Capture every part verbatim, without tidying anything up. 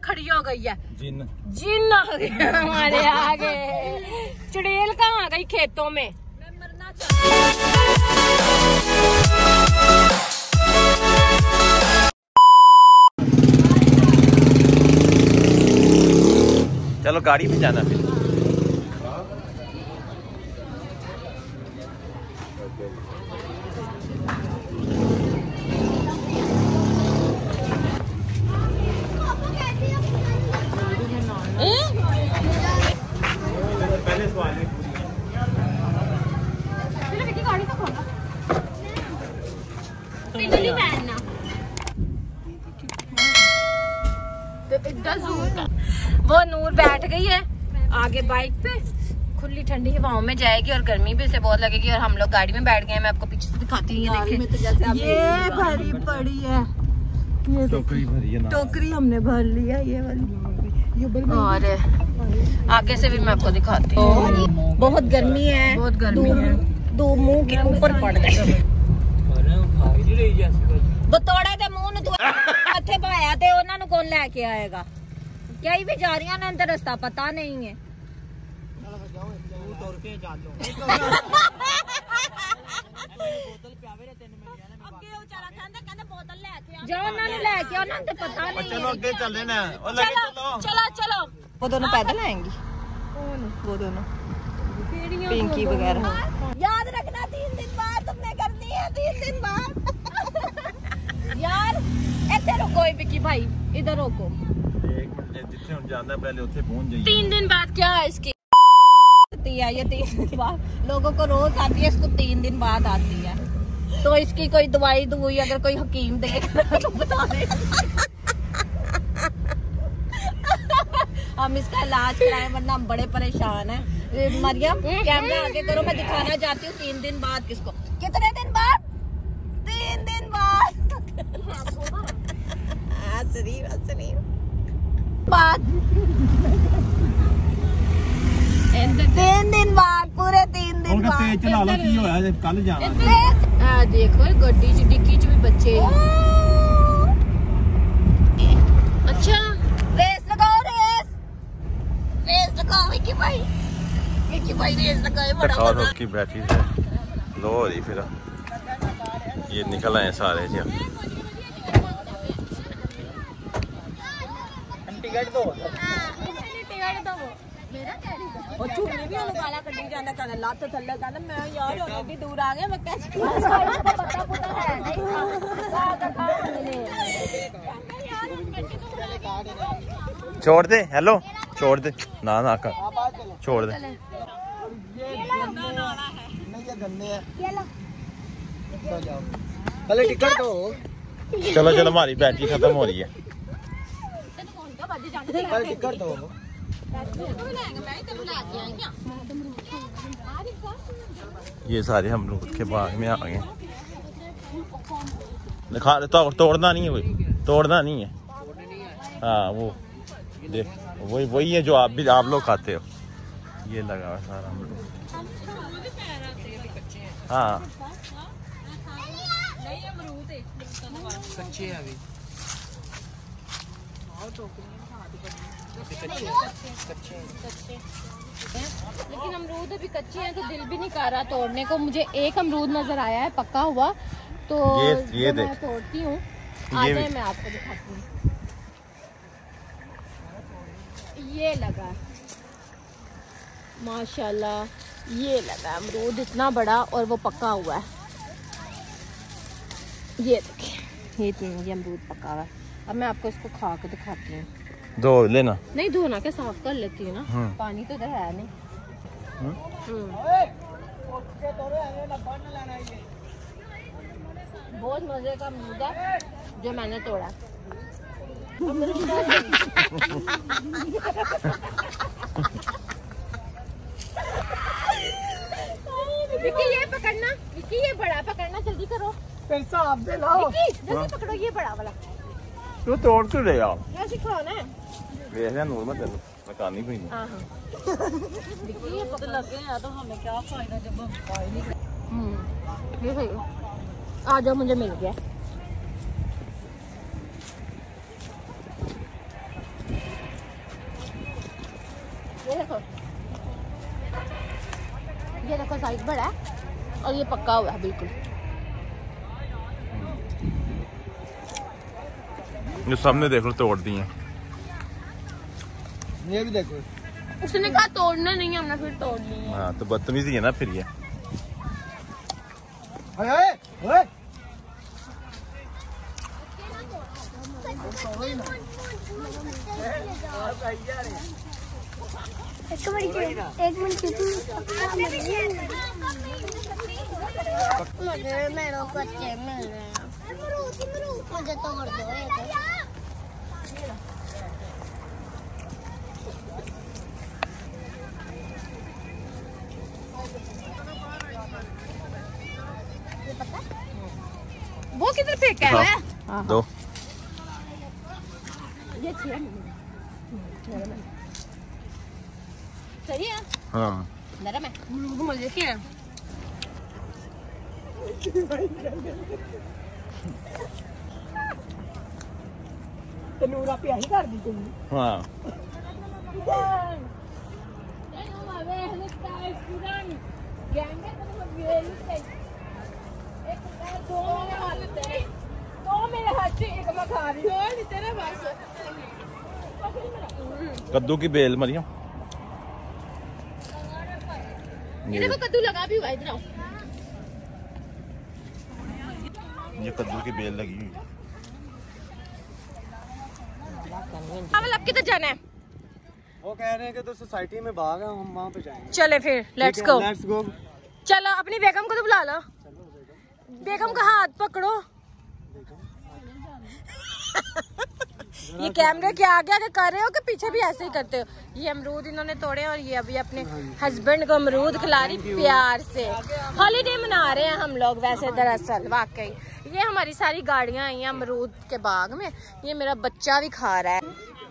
खड़ी हो गई है। जिन जिन आ गया हमारे आगे। चुड़ैल कहाँ आ गई खेतों में। मैं मरना चलो गाड़ी में जाना फिर। वो नूर बैठ गई है आगे बाइक पे, खुली ठंडी हवाओं में जाएगी और गर्मी भी इसे बहुत लगेगी। और हम लोग गाड़ी में बैठ गए हैं। मैं आपको पीछे से दिखाती हूँ। ये देखिए, ये भरी पड़ी है, ये टोकरी भरी है ना, टोकरी हमने भर लिया ये वाली। और आगे से भी मैं आपको दिखाती हूँ। बहुत गर्मी है, बहुत गर्मी है। दो मुंह के ऊपर पड़ गए। बतौड़े दे मुंह नु तू ਇੱਥੇ ਪਾਇਆ ਤੇ ਉਹਨਾਂ ਨੂੰ ਕੌਣ ਲੈ ਕੇ ਆਏਗਾ। ਕਈ ਵੀ ਜਾ ਰਹੀਆਂ ਨੇ, ਅੰਦਰ ਰਸਤਾ ਪਤਾ ਨਹੀਂ ਹੈ। ਤੁਰ ਕੇ ਜਾ ਲੋ। ਬੋਤਲ ਪਿਆਵੇ ਰੇ ਤਿੰਨ ਮਿਲ ਜਾਣਾ। ਅੱਗੇ ਉਹ ਵਿਚਾਰਾ ਕਹਿੰਦਾ ਕਹਿੰਦਾ ਬੋਤਲ ਲੈ ਕੇ ਆ। ਜਾ ਉਹਨਾਂ ਨੂੰ ਲੈ ਕੇ ਉਹਨਾਂ ਨੂੰ ਤੇ ਪਤਾ ਨਹੀਂ ਹੈ। चलो अगे चलने ना, और लगे चलो चलो चलो। वो दोनों पैदल आएंगी। कौन? वो दोनों पिंकी वगैरह। याद रखना तीन दिन बाद तुमने करनी है, तीन दिन बाद। यार ਇੱਥੇ रुको पिंकी भाई, इधर रुको। एक मिनट जितने हम जाना पहले उसे पहुंच जाइए। तीन दिन बाद क्या है इसकी है, ये तीन दिन बाद लोगों को रोज आती है, इसको तीन दिन बाद आती है। तो इसकी कोई दवाई दुई अगर कोई हकीम देख तो बता दे। हम इसका इलाज कराएं वरना हम बड़े परेशान हैं। मरियम कैमरा आगे करो, मैं दिखाना चाहती हूँ तीन दिन बाद किसको। कितने दिन बाद? तीन दिन बाद। बाद तीन दिन बाद, पूरे तीन दिन बाद। तेज चला लो, की होया जे कल जाना। आ देखो गड्डी च डिक्की च भी बच्चे। अच्छा रेस लगाओ, रेस रेस लगाओ विक्की भाई, विक्की भाई रेस लगाए। बड़ा मजा उसकी बैटरी से लो हो रही, फिर ये निकल आए सारे जी। टिकट दो, टिकट दो। मेरा और चूनी भी ਉਹਨੂੰ ਗਾਲਾਂ ਕੱਢੀ ਜਾਂਦਾ, ਕਹਿੰਦਾ ਲੱਤ ਥੱਲੇ, ਕਹਿੰਦਾ ਮੈਂ ਯਾਰ ਹੁਣ ਐਡੀ ਦੂਰ ਆ ਗਿਆ ਮੈਂ कैसे पता पता है नहीं छोड़ दे। हेलो छोड़ दे ना ना कर छोड़ दे। पहले टिकट दो। चलो चलो हमारी बैटरी खत्म हो रही है। पहले टिकट दो। ये सारे हम लोग के बाग में आ गए। दिखा तो, तोड़ना नहीं है, कोई तोड़ना नहीं है। हाँ वो देख, वही वही है जो आप भी आप लोग खाते हो। ये लगा हुआ सारा हम लोग। हाँ कच्चे हैं अभी। लेकिन अमरूद अभी कच्चे हैं तो दिल भी नहीं कर रहा तोड़ने को। मुझे एक अमरूद नजर आया है पक्का हुआ, तो ये, ये मैं तोड़ती हूँ। आज मैं आपको दिखाती हूँ। ये लगा माशाल्लाह, ये लगा अमरूद इतना बड़ा और वो पक्का हुआ है। ये देखिए, ये तीन ये अमरूद पका हुआ है। अब मैं आपको इसको खा के दिखाती हूँ। दो लेना, नहीं धोना के साफ कर लेती हूँ ना, पानी तो इधर है नहीं। बहुत मजे का अमरूद है जो मैंने तोड़ा। विक्की ये पकड़ना, विक्की ये बड़ा पकड़ना, जल्दी करो। पैसा आप दे लाओ। विक्की जल्दी पकड़ो ये बड़ा वाला। तू तोड़ क्यों ले यार? कैसे खाना है? वैसे नूर मत चलो, मैं कहानी कोई नहीं। हाँ हाँ। विक्की ये पकड़ लगे हैं तो हमें क्या फायदा जब हम खा ही नहीं। हम्म ये सही। आ जाओ, मुझे मिल गया। देखो ये देखो साइज बड़ा है और ये पक्का हुआ है बिल्कुल। ये सामने देख लो तोड़ दी है। ये भी देखो। उसने कहा तोड़ना नहीं है, हमने फिर तोड़नी है। हाँ तो बदतमीजी है ना फिर ये। ओए ओए ओए एक मिनट एक मिनट मुझे मेरे को अच्छे मिल रहे हैं, मुझे तो कर दो एक। वो किधर फेंका है? हाँ, दो ये सही है। हाँ नरम है। मुझे क्या तनूरा पे ही कर दी तुम। हाँ कद्दू की बेल मरियम। ये देखो कद्दू लगा भी हुआ इधर आओ। ये कद्दू की बेल लगी हुई। अब किधर जाना है? वो कह रहे हैं कि तो सोसाइटी में बाग है, हम वहाँ पे जाएंगे। चले फिर लेट्स गो। Let's go. चलो अपनी बेगम को तो बुला लो। बेगम का हाथ पकड़ो। ये कैमरे के आगे आगे कर रहे हो कि पीछे भी ऐसे ही करते हो? ये अमरूद इन्होंने तोड़े और ये अभी अपने हस्बैंड को अमरूद खिला रही प्यार से। हॉलीडे मना रहे हैं हम लोग वैसे दरअसल वाकई। ये हमारी सारी गाड़ियां आई हैं अमरूद के बाग में। ये मेरा बच्चा भी खा रहा है।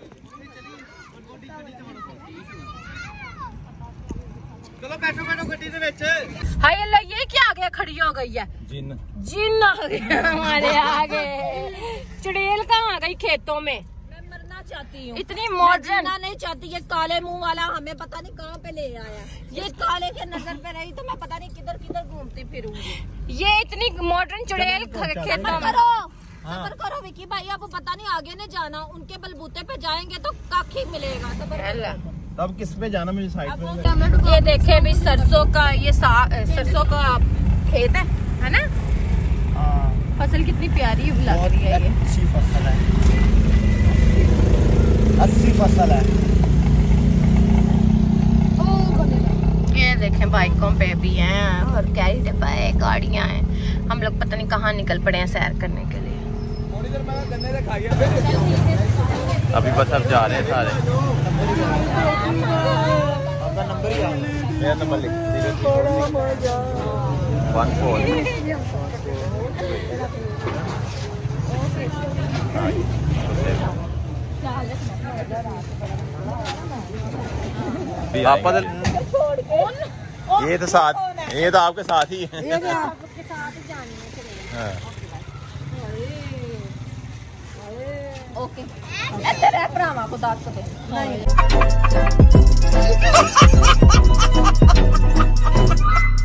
चलो बैठो बैठो गड्डी दे विच। हाय अल्लाह ये क्या आ गया? खड़ी हो गई है जिन जिन आ गया हमारे आगे। चुड़ैल कहाँ आ गई खेतों में? मैं मरना चाहती हूँ। इतनी मॉडर्न नहीं चाहती। ये काले मुंह वाला हमें पता नहीं कहाँ पे ले आया। ये काले के नजर पे रही तो मैं पता नहीं किधर किधर घूमती फिरूंगी। ये इतनी मॉडर्न चुड़ैल खेतों में। करो सबर करो विकी भाई, आपको पता नहीं आगे नहीं जाना। उनके बलबूते पे जाएंगे तो काखी मिलेगा। सबर करो। तब किस पे जाना मुझे साइड में। ये देखे भी सरसों का ये सरसों का खेत है है ना? फसल कितनी प्यारी लग रही है। ये अच्छी फसल है, अच्छी फसल है। ये देखें बाइकों पे भी हैं और कैरी डब्बा है, गाड़ियां हैं। हम लोग पता नहीं कहाँ निकल पड़े हैं सैर करने के लिए। अभी बस अब जा रहे हैं सारे। आपका नंबर ही आ मेरा नंबर लिख वन फोर। आप ये तो साथ ये तो आपके साथ ही है। आपके साथ ही जानी है। ओके तेरे भरावां को दस दे।